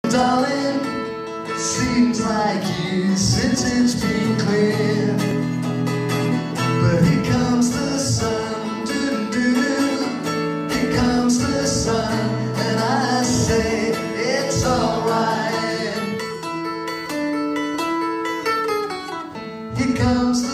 Darling, it seems like years since it's been clear. But here comes the sun, doo-doo-doo. Here comes the sun, and I say it's alright. Here comes the